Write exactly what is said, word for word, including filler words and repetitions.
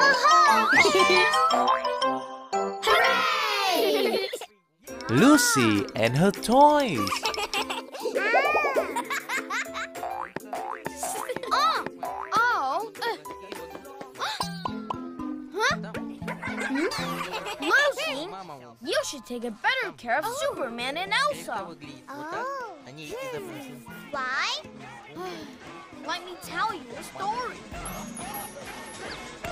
Hooray! Lucy and her toys. Oh! Oh! uh. Huh? Lucy, you should take a better care of Superman and Elsa. Oh. Why? Let me tell you a story.